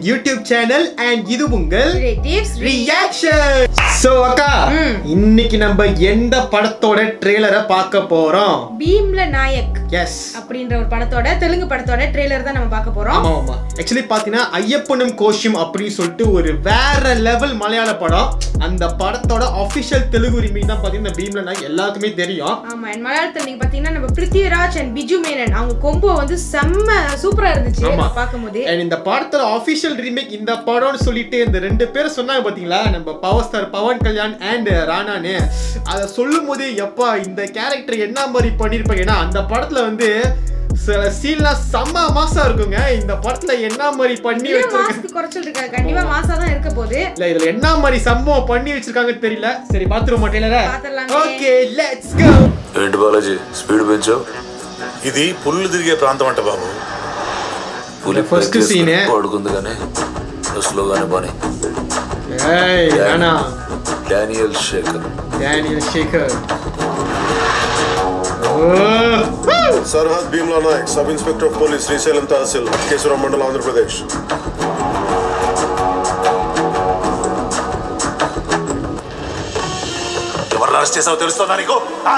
YouTube channel and இது உங்கள் Relatives Reaction. So அக்கா இன்னைக்கு நம்ம எந்த படத்தோட ட்ரெய்லரை பார்க்க போறோம்? Bheemla Nayak. Yes. அப்படின்ற ஒரு படத்தோட தெலுங்கு படத்தோட ட்ரெய்லர் தான் நம்ம பார்க்க போறோம். ஆமா ஆமா. Actually பாத்தீனா ஐயப்பனும் கோஷம் அப்படி சொல்லிட்டு ஒரு வேற லெவல் மலையாள படம். அந்த படத்தோட official தெலுங்கு ரீமேக் தான் பாத்தீங்கன்னா Bheemla Nayak எல்லாருக்குமே தெரியும். ஆமா, மலையாளத்துல நீங்க பாத்தீங்கன்னா நம்ம பிருத்திவிராஜ் and பிஜு மேனன் அவங்க கொம்போ வந்து செம்ம சூப்பரா இருந்துச்சு பாக்கும்போது. And இந்த படத்தோட official remake இந்த படம்னு சொல்லிட்டு இந்த ரெண்டு பேர் சொன்னாங்க பாத்தீங்களா, நம்ம power star Pawan Kalyan and ராணானே. அத சொல்லும்போது எப்பா இந்த கேரக்டர் என்ன மாதிரி பண்ணிருப்பாங்க. ஏன்னா அந்த படத்துல வந்து சில சீன்லாம் செம்ம மாசா இருக்குங்க. இந்த படத்துல என்ன மாதிரி பண்ணி வச்சிருக்காங்க குறைச்சல் இருக்காங்க. கண்டிப்பா மாசா தான் இருக்க போகுது. இல்ல இதுல என்ன மாதிரி சம்பவம் பண்ணி வச்சிருக்காங்க தெரியல. சரி பாத்துருவோம் டெய்லரா. Okay let's go. ఏంటి బాలాజీ స్పీడ్ పెంచావు? ఇది పుల్లు తిరిగే ప్రాంతం అంట బాబు. పులి ఫస్ట్ సీన్ పడుకుంది కానీ స్లోగానే పని. ఏయ్ Rana Daniel Shekhar Sarhad Bheemla Nayak, Sub Inspector of Police, Srisalam Tahsil, Kesuram Mandal, Andhra Pradesh. ఎవరు అరెస్ట్ చేసావో తెలుస్తుందా నీకు?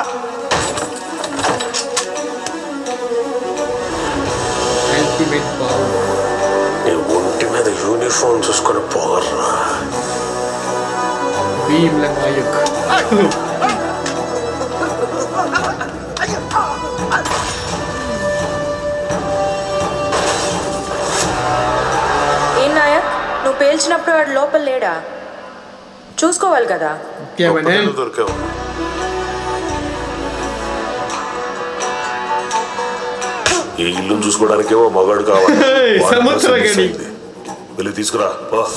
Ultimate power. నీ ఒంటి మీద యూనిఫామ్ చూసుకొని పోగర్రా. Bheemla Nayak. నాయక్ నువ్వు పేల్చినప్పుడు వాడు లోపల లేడా? చూసుకోవాలి కదా. దొరికావు ఈ ఇల్లు చూసుకోవడానికేమో మగాడు కావాలి. వెళ్ళి తీసుకురా.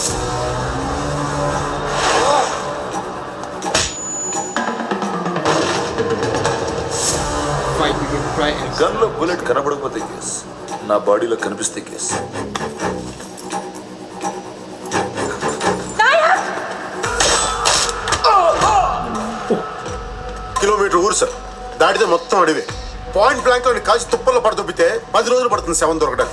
గన్లో బుల్లెట్ కనబడకపోతే కేస్, నా బాడీలో కనిపిస్తే కేస్. కిలోమీటర్ ఊరు సార్, దాటితే మొత్తం అడివే. పాయింట్ బ్లాంక్ లో కాల్చి తుప్పల్లో పడదొబ్బితే 10 రోజులు పడుతుంది శవం దొరకడానికి.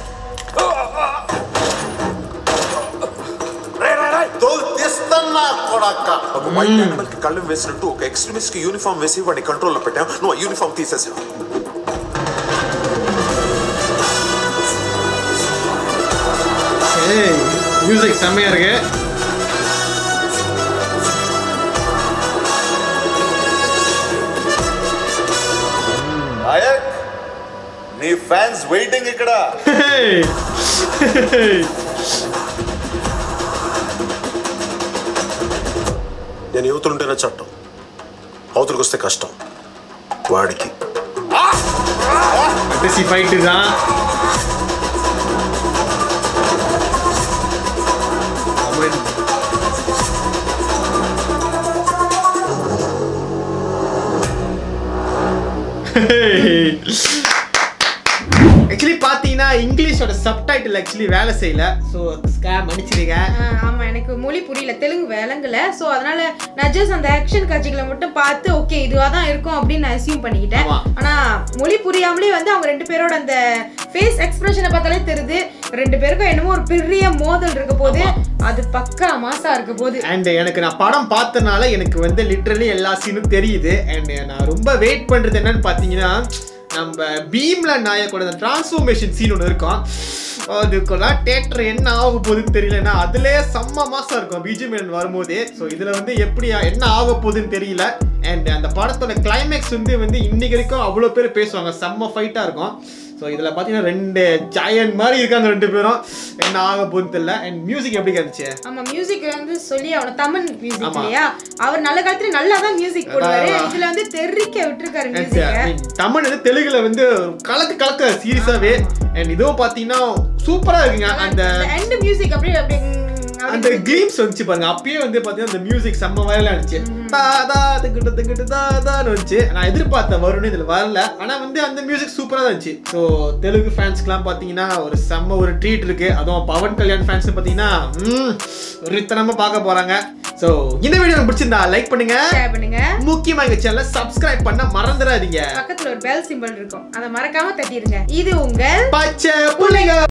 ఒక వైట్ యానిమల్ కి కళ్ళం వేసినట్టు ఒక ఎక్స్ట్రీమిస్ట్ కి యూనిఫామ్ వేసి వాడిని కంట్రోల్లో పెట్టాం. నువ్వు ఆ యూనిఫామ్ తీసేసావు. மியூசிக் செம்மையா இருக்கு. నాయక్ నీ ఫ్యాన్స్ వెయిటింగ్ ఇక్కడ. నేను యువతులుంటేనే చట్టం, అవతలకు వస్తే కష్టం. వాడికి ఫైట్ தான். ஆக்சுவலி பாத்தீங்கன்னா இங்கிலீஷோட சப்டைட்டில் ஆக்சுவலி வேலை செய்யல. ஸோ ஸ்கேம் அடிச்சிருங்க. ஆமா, எனக்கு மொழி புரியல, தெலுங்கு விளங்கல. ஸோ அதனால நான் ஜஸ்ட் அந்த ஆக்ஷன் காட்சிகளை மட்டும் பார்த்து ஓகே இதுவாக தான் இருக்கும் அப்படின்னு நான் அசியூம் பண்ணிக்கிட்டேன். ஆனா மொழி புரியாமலே வந்து அவங்க ரெண்டு பேரோட அந்த ஃபேஸ் எக்ஸ்பிரஷனை பார்த்தாலே தெரியுது ரெண்டு பேருக்கும் என்னமோ ஒரு பெரிய மோதல் இருக்க போது. அது பக்கா மாசா இருக்க போது. அண்ட் எனக்கு நான் படம் பார்த்தனால எனக்கு வந்து லிட்டரலி எல்லா சீனும் தெரியுது. அண்ட் நான் ரொம்ப வெயிட் பண்றது என்னன்னு பாத்தீங்கன்னா, நம்ம பீம்ல நாயக்கோட டிரான்ஸ்ஃபர்மேஷன் சீன் ஒன்று இருக்கும். அதுக்கெல்லாம் தியேட்டர் என்ன ஆக போகுதுன்னு தெரியலன்னா அதுலேயே செம்ம மாசம் இருக்கும் பிஜிஎம் வரும்போது. ஸோ இதில் வந்து எப்படி என்ன ஆக போகுதுன்னு தெரியல. அண்ட் அந்த படத்தோட கிளைமேக்ஸ் வந்து இன்னைக்கு வரைக்கும் அவ்வளோ பேர் பேசுவாங்க. செம்ம ஃபைட்டாக இருக்கும். ஸோ இதில் பார்த்தீங்கன்னா ரெண்டு ஜாயன் மாதிரி இருக்காங்க ரெண்டு பேரும். என்ன ஆக போகுதுன்னு தெரியல. அண்ட் மியூசிக் எப்படி இருந்துச்சு? ஆமாம், மியூசிக் வந்து சொல்லி அவனை தமன் மியூசிக் இல்லையா, அவர் நல்ல காலத்துல நல்லா தான் மியூசிக் போடுவாரு. இதுல வந்து தெறிக்க விட்டுருக்காரு மியூசிக். தமன் வந்து தெலுங்குல வந்து கலக்க சீரியஸாவே. அண்ட் இதுவும் பார்த்தீங்கன்னா சூப்பரா இருக்குங்க. அந்த எண்ட் மியூசிக் அப்படியே அந்த கிளீம்ஸ் வந்துச்சு பாருங்க. அப்பயே வந்து பாத்தீங்கன்னா அந்த மியூசிக் செம்ம வைரலா இருந்துச்சு. தாதா திகிட்டு திகிட்டு தாதான்னு வந்துச்சு. நான் எதிர்பார்த்த வரும்னு இதுல வரல. ஆனா வந்து அந்த மியூசிக் சூப்பரா தான் இருந்துச்சு. ஸோ தெலுங்கு ஃபேன்ஸ்க்குலாம் பாத்தீங்கன்னா ஒரு செம்ம ஒரு ட்ரீட் இருக்கு. அதுவும் பவன் கல்யாண் ஃபேன்ஸ் பாத்தீங்கன்னா ரித்தனமா பார்க்க போறாங்க. ஸோ இந்த வீடியோ பிடிச்சிருந்தா லைக் பண்ணுங்க, ஷேர் பண்ணுங்க, முக்கியமா எங்க சேனலை சப்ஸ்கிரைப் பண்ண மறந்துடாதீங்க. பக்கத்துல ஒரு பெல் சிம்பல் இருக்கும், அதை மறக்காம தட்டிடுங்க. இது உங்கள் பச்சை புள்ளைங்க.